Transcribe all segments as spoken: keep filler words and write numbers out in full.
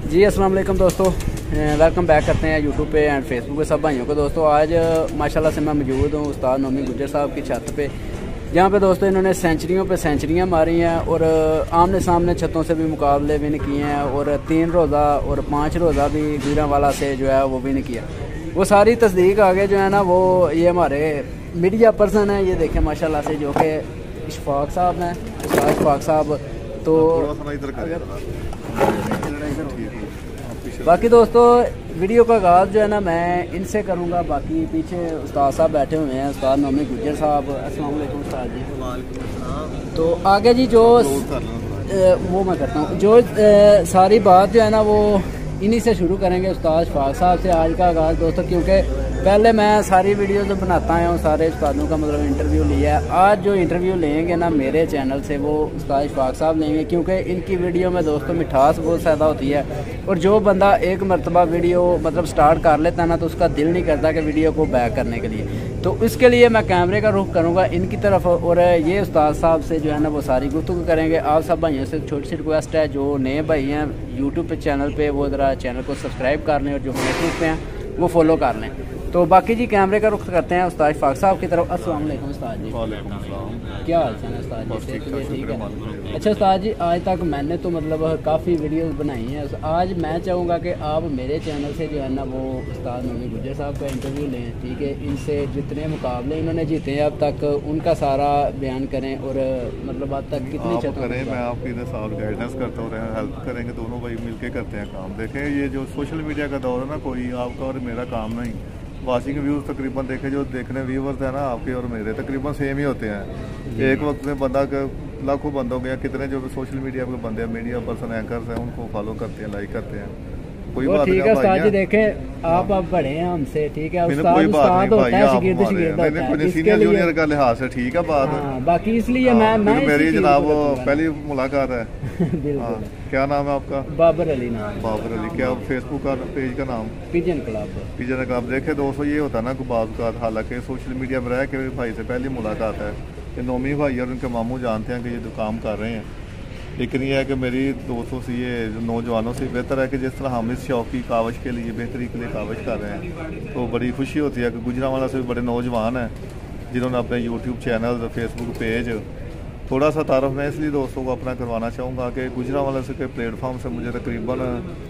जी अस्सलाम वालेकुम दोस्तों, वेलकम बैक करते हैं यूट्यूब पे एंड फेसबुक पे सब भाइयों को। दोस्तों आज माशाल्लाह से मैं मौजूद हूँ उस्ताद नोमी गुज्जर साहब की छत पे, जहाँ पे दोस्तों इन्होंने सेंचुरियों पे सेंचुरियाँ मारी हैं और आमने सामने छतों से भी मुकाबले विन किए हैं और तीन रोज़ा और पाँच रोज़ा भी गुजरांवाला से जो है वो विन किया। वो सारी तस्दीक आगे जो है ना वो ये हमारे मीडिया पर्सन है, ये देखें माशाल्लाह से, जो कि इशफाक साहब हैं, उस्ताद इशफाक साहब। तो बाकी दोस्तों वीडियो का आगाज़ जो है ना मैं इनसे करूँगा। बाकी पीछे उस्ताद साहब बैठे हुए हैं, उस्ताद नोमी गुज्जर साहब। अस्सलाम वालेकुम उस्ताद जी। तो आगे जी जो वो मैं करता हूँ, जो ए, सारी बात जो है ना वो इन्हीं से शुरू करेंगे, उस्ताद इशफाक साहब से आज का आगाज़ दोस्तों। क्योंकि पहले मैं सारी वीडियो जो बनाता हूँ सारे उस्तादों का मतलब इंटरव्यू लिया है। आज जो इंटरव्यू लेंगे ना मेरे चैनल से वो उस्ताद इशफाक साहब लेंगे, क्योंकि इनकी वीडियो में दोस्तों मिठास बहुत ज़्यादा होती है। और जो बंदा एक मरतबा वीडियो मतलब स्टार्ट कर लेता है ना तो उसका दिल नहीं करता कि वीडियो को बैक करने के लिए। तो इसके लिए मैं कैमरे का रुख करूँगा इनकी तरफ और ये उस्ताद साहब से जो है ना वो सारी गुफ्तगू करेंगे। आप सब भाइयों से छोटी सी रिक्वेस्ट है, जो नए भाई हैं यूट्यूब पे चैनल पे वो ज़रा चैनल को सब्सक्राइब कर लें और जो फेसबुक पे हैं वो फॉलो कर लें। तो बाकी जी कैमरे का रुख करते हैं उस्ताद इशफाक साहब की तरफ। अस्सलाम वालेकुम उस्ताद जी। वालेकुम सलाम। क्या हाल चाल है उस्ताद जी? ठीक है। अच्छा उस्ताद जी, आज तक मैंने तो मतलब काफ़ी वीडियोस बनाई हैं। आज मैं चाहूँगा कि आप मेरे चैनल से जो है ना वो उस्ताद नोमी गुज्जर साहब का इंटरव्यू लें, ठीक है। इनसे जितने मुकाबले इन्होंने जीते हैं अब तक उनका सारा बयान करें और मतलब अब तक कितनी आप करें, मैं आपकी साथ गाइडेंस करता हूँ, हेल्प करेंगे, दोनों भाई मिलके करते हैं काम। देखें ये जो सोशल मीडिया का दौर है ना, कोई आपका और मेरा काम नहीं। वाचिंग व्यूज़ तकरीबन देखे जो देखने व्यूवर्स हैं ना आपके और मेरे तकरीबन सेम ही होते हैं। एक वक्त में बंदा लाखों बंदों के कितने जो सोशल मीडिया पे बंदे हैं, मीडिया पर्सन एंकर्स हैं, उनको फॉलो करते हैं, लाइक करते हैं। कोई बात ठीक है उस्ताद जी, देखें आप अब बड़े हैं हमसे, ठीक है। उस्ताद कोई बात उस्ताद नहीं होता है, शागिर्द शागिर्द होता है, सीनियर जूनियर का लिहाज से ठीक है बात। हाँ, बाकी इसलिए मैं मैं मेरी जनाब पहली मुलाकात है। बिल्कुल। क्या नाम है आपका? बाबर अली नाम। बाबर अली। क्या फेसबुक का पेज का नाम? Pigeon club. Pigeon club. देखे दोस्तों ये होता है ना बात का, हालांकि सोशल मीडिया पर रह के भाई से पहली मुलाकात है। ये नोमी भाई और उनके मामू जानते हैं कि ये जो काम कर रहे हैं, लेकिन यह है कि मेरी दोस्तों से ये जो नौजवानों से बेहतर है कि जिस तरह हम इस शौक की कावश के लिए बेहतरी के लिए कावश कर रहे हैं, तो बड़ी खुशी होती है कि गुजरांवाला से भी बड़े नौजवान हैं जिन्होंने अपने यूट्यूब चैनल, फेसबुक पेज, थोड़ा सा तारफ़ मैं इसलिए दोस्तों को अपना करवाना चाहूँगा कि गुजरांवाला से के प्लेटफॉर्म से मुझे तकरीबन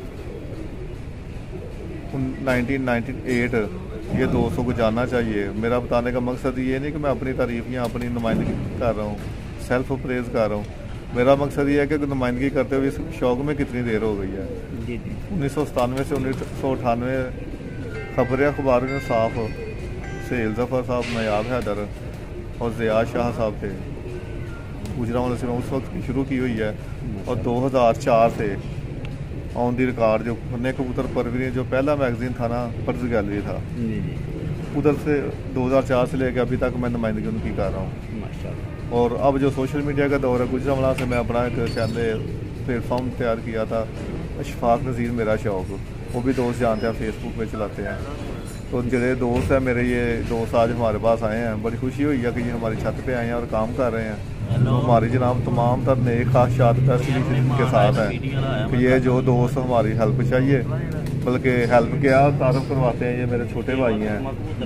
नाइनटीन नाइन्टी एट ये दोस्तों को जानना चाहिए। मेरा बताने का मकसद ये नहीं कि मैं अपनी तारीफ़ या अपनी नुमाइंदगी कर रहा हूँ, सेल्फ प्रेज़ कर रहा हूँ। मेरा मकसद ये है कि नुमाइंदगी करते हुए इस शौक़ में कितनी देर हो गई है। उन्नीस सौ सतानवे से उन्नीस सौ अठानवे खबर अखबार में साफ सेल जफ़र साहब, नयाब हैदर और ज़िया शाह साहब थे गुजरांवाला से उस वक्त की शुरू की हुई है। और दो हज़ार चार से ऑन दी रिकॉर्ड जो फन्ने कबूतर परवीन जो पहला मैगजीन था ना, पर्स गैलरी था, उधर से दो हज़ार चार से लेकर अभी तक मैं नुमाइंदगी उनकी कर रहा हूँ। और अब जो सोशल मीडिया का दौर है, गुजरांवाला से मैं अपना एक चैनल प्लेटफॉर्म तैयार किया था, इशफाक नज़ीर मेरा शौक़, वो भी दोस्त जानते हैं, फेसबुक पे चलाते हैं। तो जो दोस्त हैं मेरे, ये दोस्त आज हमारे पास आए हैं। बड़ी खुशी हुई है कि ये हमारी छत पे आए हैं और काम कर रहे हैं। तो हमारी जनाब तमाम तर नए खाशात फैसिलिटी के साथ हैं कि ये जो दोस्त हमारी हेल्प चाहिए, बल्कि हेल्प क्या तारफ़ करवाते हैं, ये मेरे छोटे भाई हैं।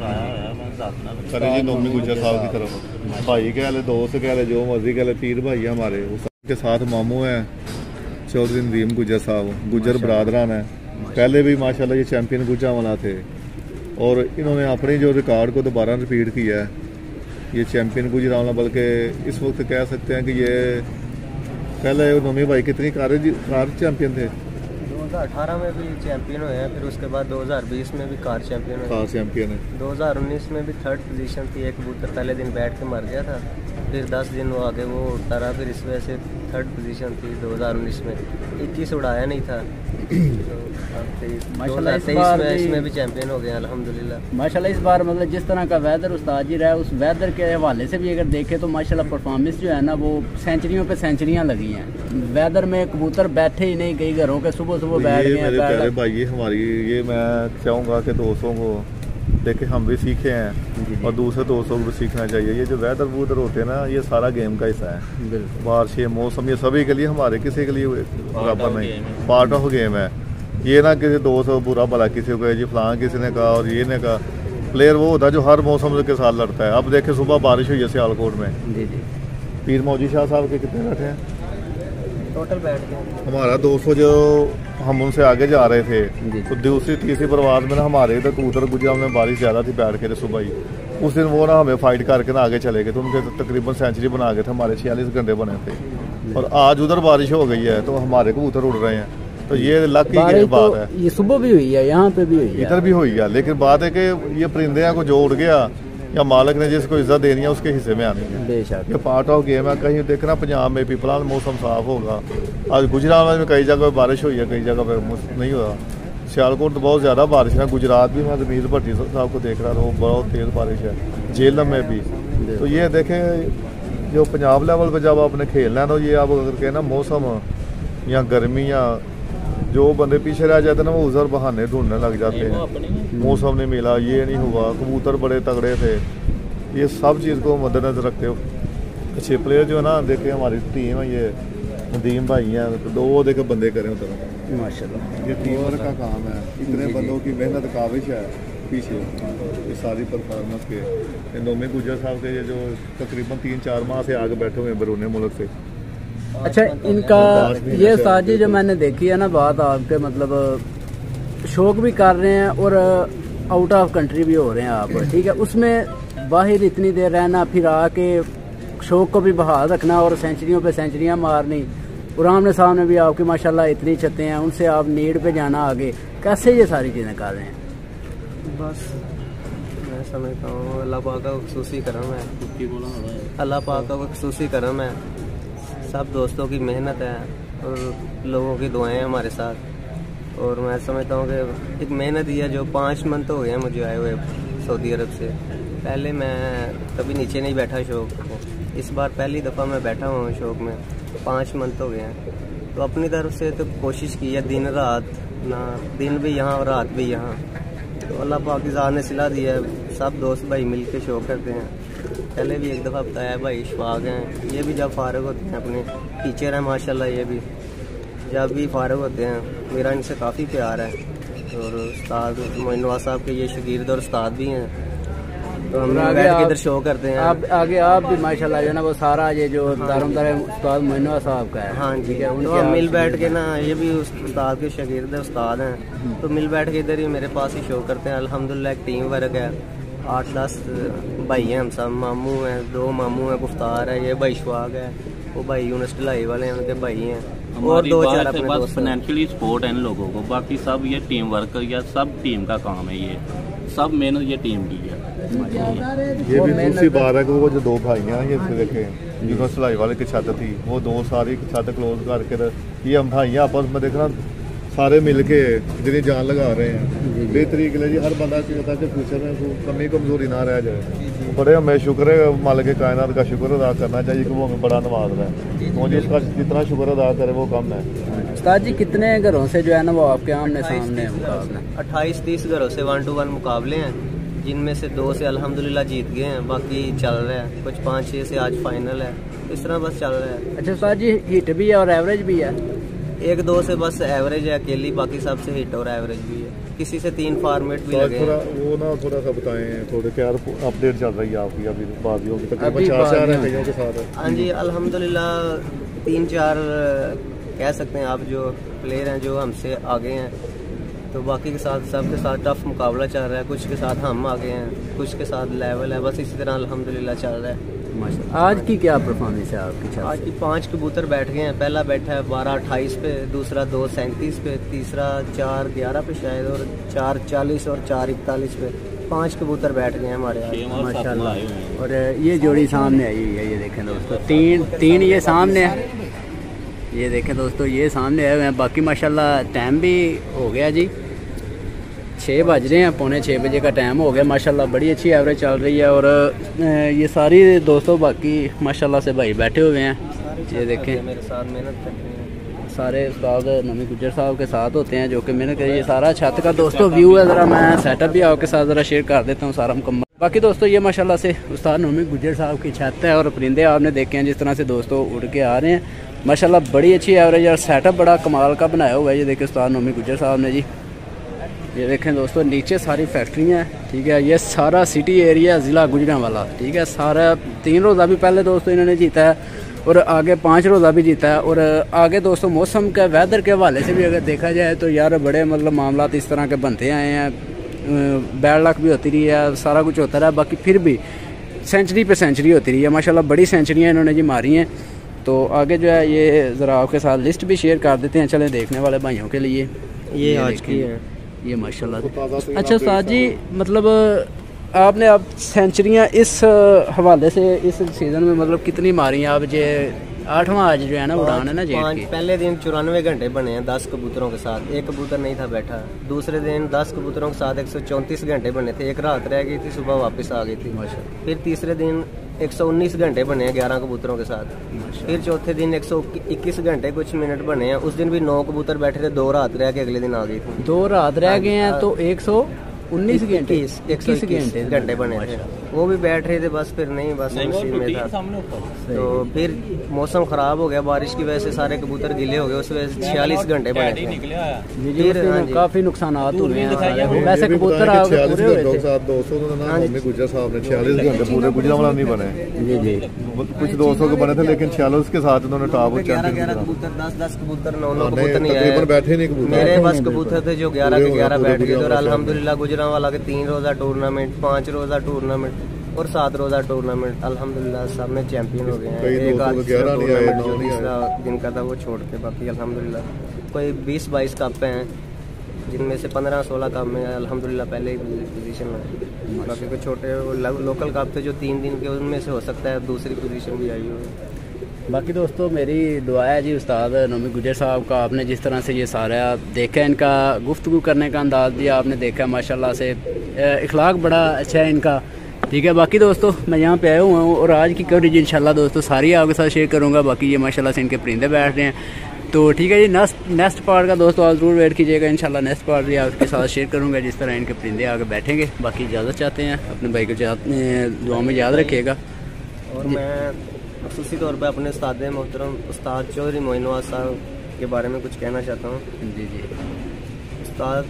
अरे जी नोमी गुज्जर साहब की तरफ भाई कह ले, दोस्त कह ले, जो मर्जी कह ले, तीर भाई है हमारे। उसके साथ मामू हैं चौधरी नदीम गुज्जर साहब, गुज्जर बरादरान है। पहले भी माशाल्लाह ये चैम्पियन गुजरांवाला थे और इन्होंने अपने जो रिकॉर्ड को दोबारा रिपीट किया है, ये चैम्पियन गुजरांवाला। बल्कि इस वक्त कह सकते हैं कि ये पहले नोमी भाई कितनी कार कार चैम्पियन थे? दो हज़ार अठारह में भी चैंपियन हुए हैं, फिर उसके बाद दो हज़ार बीस में भी कार चैंपियन हुए। कार चैंपियन है। दो हज़ार उन्नीस में भी थर्ड पोजीशन थी। एक कबूतर पहले दिन बैठ के मर गया था, फिर दस दिन वो आगे वो उड़ता रहा, फिर इस वजह से थर्ड पोजीशन थी दो हज़ार उन्नीस में। इक्कीस उड़ाया नहीं था, तो दो हज़ार तेईस में इसमें भी चैंपियन हो गया अल्हम्दुलिल्लाह। माशाल्लाह इस बार मतलब जिस तरह का वेदर उस्ताद जी रहा है, उस वेदर के हवाले से भी अगर देखें तो माशाल्लाह परफॉर्मेंस जो है ना वो सेंचुरियों पे सेंचुरियाँ लगी हैं। वेदर में कबूतर बैठे ही नहीं, कई घरों के सुबह सुबह बैठ गए। मेरे प्यारे भाई, ये हमारी ये मैं चाहूँगा कि दोस्तों को देखे हम भी सीखे हैं और दूसरे दोस्तों को भी सीखना चाहिए। ये जो वेदर वूदर होते हैं ना, ये सारा गेम का हिस्सा है। बारिश, मौसम, ये सभी के लिए, हमारे किसी के लिए बराबर नहीं, पार्ट ऑफ गेम है। ये ना किसी दोस्त बुरा भला किसी को जी फलां किसी ने कहा और ये ने कहा। प्लेयर वो होता है जो हर मौसम के साथ लड़ता है। अब देखे सुबह बारिश हुई है सियालकोट में जी जी। पीर मौजी शाह साहब के कितने बैठे हैं टोटल बैठ गए हमारा दो सौ जो हम उनसे आगे जा रहे थे तो दूसरी तीसरी परवाज में ना हमारे इधर कबूतर गुजरात में बारिश ज़्यादा थी बैठ के सुबह ही उस दिन वो ना हमें फाइट करके ना आगे चले गए तो उनके तकरीबन सेंचुरी बना गए थे हमारे छियालीस घंटे बने थे और आज उधर बारिश हो गई है तो हमारे कबूतर उड़ रहे हैं। तो ये लक की बात है। ये सुबह भी हुई है यहाँ पे भी हुई है इधर भी हुई है लेकिन बात है कि ये परिंदे हैं को जो उड़ गया या मालिक ने जिसको इज्जत देनी है उसके हिस्से में आनी है। बेशक ये पार्ट ऑफ गेम है। कहीं देखना पंजाब में पीपला मौसम साफ होगा। आज गुजरात में कई जगह बारिश हुई है कई जगह पे नहीं हुआ। सियालकोट तो बहुत ज़्यादा बारिश है। गुजरात भी मैं मीर भट्टी साहब को देख रहा था वो बहुत तेज़ बारिश है। झेलम में भी तो ये देखें जो पंजाब लेवल पर जब आपने खेलना है तो ये आप अगर कहना मौसम या गर्मी या जो बंदे पीछे रह जाते ना वो उधर बहाने ढूंढने लग जाते हैं। मौसम नहीं मिला ये नहीं हुआ कबूतर बड़े तगड़े थे। ये सब चीज़ को मद्देनजर रखते हो। अच्छे प्लेयर जो है ना देखे हमारी टीम है ये नदीम भाई हैं तो दो देखे बंदे करें उधर माशाल्लाह। ये टीम वर्क का काम है। इतने बंदों की मेहनत काविश है पीछे ये सारी परफॉर्मेंस के। नोमी गुजर साहब के ये जो तकरीबन तीन चार माह से आगे बैठे हुए हैं बैरून मुल्क से। अच्छा इनका ये साजी जो मैंने देखी है ना बात आपके मतलब शौक भी कर रहे हैं और आउट ऑफ कंट्री भी हो रहे हैं आप ठीक है उसमें बाहर इतनी देर रहना फिर आके शौक को भी बहाल रखना और सेंचुरियों पे सेंचुरियां मारनी और आमने सामने भी आपकी माशाल्लाह इतनी छतें हैं उनसे आप नीड पे जाना आगे कैसे ये सारी चीज़ें कर रहे हैं। बस मैं समझता हूँ अल्लाह पाक का खुसूसी करम है। अल्लाह पाक का खुसूसी करम है। सब दोस्तों की मेहनत है और लोगों की दुआएं हैं हमारे साथ। और मैं समझता हूँ कि एक मेहनत ही है जो पाँच मंथ हो गए हैं मुझे आए हुए सऊदी अरब से। पहले मैं कभी नीचे नहीं बैठा शौक को। इस बार पहली दफ़ा मैं बैठा हुआ हूँ शौक में। पाँच मंथ हो गए हैं तो अपनी तरफ से तो कोशिश की है दिन रात ना दिन भी यहाँ और रात भी यहाँ। तो अल्लाह पाक की ज़ात ने सिला दिया है। सब दोस्त भाई मिल के शौक करते हैं। पहले भी एक दफ़ा बताया भाई इशफाक हैं ये भी जब फारग होते हैं अपने टीचर हैं माशाल्लाह ये भी जब भी फारग होते हैं मेरा इनसे काफ़ी प्यार है। और उस्ताद मोइन नवाज साहब के ये शागिर्द और उस्ताद भी हैं तो हम बैठ के इधर शो करते हैं। आप आगे आप भी माशाल्लाह जो ना वो सारा ये जो दारोमदार उस्ताद मोइन नवाज साहब का है। हाँ ठीक है तो हम मिल बैठ के ना ये भी उस्ताद के शागिर्द उस्ताद हैं तो मिल बैठ के इधर ही मेरे पास ही शो करते हैं। अल्हम्दुलिल्लाह एक टीम वर्क है। आठ दस भाई हैं हम सब मामू हैं दो मामू हैं गुफ्तार है ये भाई शवाग है वो भाई यूनिस ढलाई वाले हैं उनके भाई हैं और दो चार अपने दोस्त। फाइनेंशियली सपोर्ट है इन लोगों को बाकी सब ये टीम वर्क या सब टीम का काम है। ये सब मेहनत ये टीम की है। ये भी दूसरी बात है कि वो जो दो भाई हैं ये देखे यूनिस ढलाई वाले की छत थी वो दो सारी छत क्लोज करके ये हम भाई आपस में देखना सारे मिलके जितनी जान लगा रहे हैं बेहतरी के लिए जी हर बंदा चाहता है कि फ्यूचर में कमी कमजोरी ना रह जाए। बड़े हमें शुक्र है मालिक कायनात का शुक्र अदा करना चाहिए कि वो हमें बड़ा नवाज रहा है। मुझे इसका जितना शुक्र अदा करे वो कम है। उस्ताद जी कितने घरों से जो है ना वो आपके आमने सामने अट्ठाईस तीस घरों से वन टू वन मुकाबले हैं जिनमें से दो से अल्हम्दुलिल्लाह जीत गए हैं बाकी चल रहा है कुछ पाँच छः से आज फाइनल है इस तरह बस चल रहा है। अच्छा उस्ताद जी हिट भी है और एवरेज भी है। एक दो से बस एवरेज है अकेली बाकी सब से हिट और एवरेज भी है किसी से तीन फॉर्मेट भी लगे थोड़ा वो ना थोड़ा सा बताएं थोड़े क्या अपडेट चल रही है आपकी अभी बाजियों की तकरीबन चार चार हैं कईयों के साथ। हाँ जी अल्हम्दुलिल्लाह तीन चार कह सकते हैं आप जो प्लेयर हैं जो हमसे आगे हैं तो बाकी के साथ सब के साथ टफ मुकाबला चल रहा है। कुछ के साथ हम आगे हैं कुछ के साथ लेवल है बस इसी तरह अल्हम्दुलिल्लाह चल रहा है। आज की क्या परफॉर्मेंस है आपकी? आज की पांच कबूतर बैठ गए हैं। पहला बैठा है बारह अट्ठाईस पे दूसरा दो सैंतीस पे तीसरा चार ग्यारह पे शायद और चार चालीस और चार इकतालीस पे पांच कबूतर बैठ गए हैं हमारे यहाँ माशाल्लाह। और ये जोड़ी सामने आई हुई है ये देखें दोस्तों तीन तीन ये सामने है ये देखें दोस्तों ये सामने आए हुए हैं। बाकी माशाल्लाह टाइम भी हो गया जी छः बज रहे हैं पौने छः बजे का टाइम हो गया माशाल्लाह बड़ी अच्छी एवरेज चल रही है। और ये सारी दोस्तों बाकी माशाल्लाह से भाई बैठे हुए हैं ये देखें मेरे साथ मेहनत करते हैं सारे उस्ताद नमी गुज्जर साहब के साथ होते हैं जो कि मेहनत करिए। ये सारा छत का दोस्तों व्यू है ज़रा मैं सेटअप भी आपके साथ ज़रा शेयर कर देता हूँ सारा मुकम्मल। बाकी दोस्तों ये माशाल्लाह से उस्ताद नमी गुज्जर साहब की छत है और परिंदे आपने देखे हैं जिस तरह से दोस्तों उड़ के आ रहे हैं माशाल्लाह बड़ी अच्छी एवरेज और सेटअप बड़ा कमाल का बनाया हुआ है। ये देखिए उस्ताद नोमी गुज्जर साहब ने जी। ये देखें दोस्तों नीचे सारी फैक्ट्रियाँ हैं, ठीक है। ये सारा सिटी एरिया ज़िला गुजरांवाला, ठीक है। सारा तीन रोज़ा भी पहले दोस्तों इन्होंने जीता है और आगे पाँच रोज़ा भी जीता है। और आगे दोस्तों मौसम के वेदर के हवाले से भी अगर देखा जाए तो यार बड़े मतलब मामला इस तरह के बनते आए हैं, बैड लक भी होती रही है, सारा कुछ होता रहा, बाकी फिर भी सेंचुरी पे सेंचुरी होती रही है। माशाल्लाह बड़ी सेंचुरियाँ इन्होंने जी मारी हैं। तो आगे जो है ये ज़रा आपके साथ लिस्ट भी शेयर कर देते हैं, चलें देखने वाले भाइयों के लिए। ये, ये आज की है ये माशाल्लाह। अच्छा उस्ताद जी, मतलब आपने अब सेंचुरियाँ इस हवाले से इस सीज़न में मतलब कितनी मारी हैं आप? जे आठवां आज जो है ना उड़ान है ना जेट की। पहले दिन चौरानवे घंटे बने हैं दस कबूतरों के साथ, एक कबूतर नहीं था बैठा। दूसरे दिन दस कबूतरों के साथ एक सौ चौंतीस घंटे बने थे, एक रात रह गई थी, सुबह वापस आ गई थी। फिर तीसरे दिन एक सौ उन्नीस घंटे बने हैं ग्यारह कबूतरों के साथ। फिर चौथे दिन एक सौ इक्कीस घंटे कुछ मिनट बने हैं, उस दिन भी नौ कबूतर बैठे थे, दो रात रह के अगले दिन आ गई थी। दो रात रह गए हैं तो एक सौ उन्नीस घंटे एक सौ इक्कीस घंटे बने थे, वो भी बैठ रहे थे बस। फिर नहीं बस उसी में था। तो फिर मौसम खराब हो गया बारिश की वजह से, सारे कबूतर गिले हो गए, उस वजह से छियालीस घंटे बने थे। फिर काफी नुकसान हुए हैं। वैसे कबूतर पूरे हुए थे गुज्जर साहब ने छियालीस घंटे पूरे गुजरांवाला नहीं बने जी जी, कुछ दो सौ के बने थे, लेकिन छियालीस के साथ उन्होंने टॉप ग्यारह ग्यारह कबूतर, दस दस कबूतर, नौ नौ कबूतर नहीं आए, बैठे नहीं कबूतर। मेरे बस कबूतर थे जो ग्यारह के ग्यारह बैठ गए थे। और अल्हम्दुलिल्लाह गुजरांवाला के तीन रोजा टूर्नामेंट, पाँच रोजा टूर्नामेंट और सात रोजा टूर्नामेंट अल्हम्दुलिल्लाह सब में चैंपियन हो गए हैं। एक आज तीसरा दिन का था वो छोड़ के, बाकी अल्हम्दुलिल्लाह कोई बीस बाईस कप हैं, जिनमें से पंद्रह सोलह कप में अल्हम्दुलिल्लाह पहले ही पोजीशन में। बाकी कोई छोटे लोकल कप थे जो तीन दिन के, उनमें से हो सकता है दूसरी पोजीशन भी आई हो। बाकी दोस्तों मेरी दुआ है जी उस्ताद नोमी गुज्जर साहब का, आपने जिस तरह से ये सारा देखा, इनका गुफ्तगू करने का अंदाज़ दिया आपने देखा, माशाल्लाह से इखलाक बड़ा अच्छा है इनका, ठीक है। बाकी दोस्तों मैं यहाँ पे आया हुआ हूँ और आज की कवरेज इंशाल्लाह दोस्तों सारी आपके साथ शेयर करूँगा। बाकी ये माशाल्लाह से इनके परिंदे बैठ रहे हैं, तो ठीक है जी। नेक्स्ट नेक्स्ट पार्ट का दोस्तों आप ज़रूर वेट कीजिएगा, इंशाल्लाह नेक्स्ट पार्ट भी आपके साथ शेयर करूँगा जिस तरह इनके परिंदे आगे बैठेंगे। बाकी इजाज़त चाहते हैं, अपने भाई को दुआ में याद रखिएगा। और मैं ख़ुसूसी तौर पर अपने उस्ताद मोहतरम उस्ताद चौधरी मोइन नवाज साहब के बारे में कुछ कहना चाहता हूँ। जी जी उस्ताद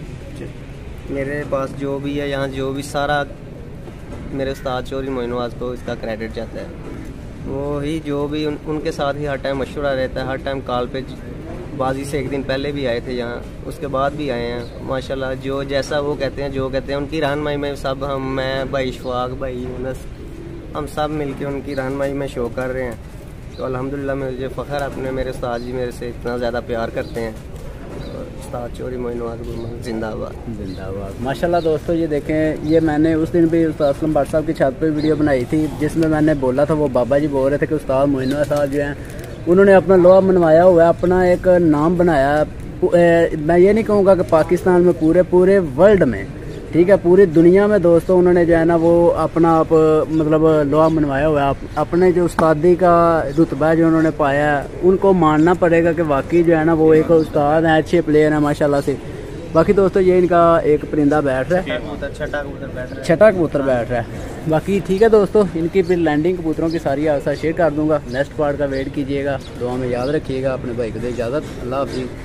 मेरे पास जो भी है यहाँ, जो भी सारा मेरे उस्ताद चौधरी मोइन नवाज को इसका क्रेडिट जाता है। वो ही जो भी उन, उनके साथ ही हर टाइम मशवरा रहता है, हर टाइम कॉल पे बाजी से एक दिन पहले भी आए थे यहाँ, उसके बाद भी आए हैं माशाल्लाह। जो जैसा वो कहते हैं, जो कहते हैं उनकी रहनुमाई में सब हम, मैं, भाई इशफाक, भाई यूनस, हम सब मिलके उनकी रहनुमाई में शो कर रहे हैं। तो अल्हम्दुलिल्लाह मुझे फ़ख्र है अपने मेरे उस्ताद जी मेरे से इतना ज़्यादा प्यार करते हैं। उस्ताद चौधरी मोइन नवाज जिंदाबाद जिंदाबाद। माशाल्लाह दोस्तों ये देखें, ये मैंने उस दिन भी उस्ताद असलम भट्ट साहब की छत पर वीडियो बनाई थी, जिसमें मैंने बोला था, वो बाबा जी बोल रहे थे कि उस्ताद मोइन नवाज साहब जो हैं उन्होंने अपना लोहा मनवाया हुआ है, अपना एक नाम बनाया। मैं ये नहीं कहूँगा कि पाकिस्तान में, पूरे पूरे वर्ल्ड में, ठीक है, पूरी दुनिया में दोस्तों उन्होंने जो है ना वो अपना आप मतलब लोहा मनवाया हुआ है। अपने जो उस्तादी का रुतबा जो उन्होंने पाया है, उनको मानना पड़ेगा कि वाकई जो है ना वो एक उस्ताद हैं, अच्छे प्लेयर हैं माशाल्लाह से। बाकी दोस्तों ये इनका एक परिंदा बैठ रहा है, छठा कबूतर बैठ रहा है। बाकी ठीक है दोस्तों, इनकी फिर लैंडिंग कबूतरों की सारी आपके साथ शेयर कर दूंगा। नेक्स्ट पार्ट का वेट कीजिएगा, दुआ में याद रखिएगा, अपने भाई को दे इजाज़त, अल्लाह हाफिज़।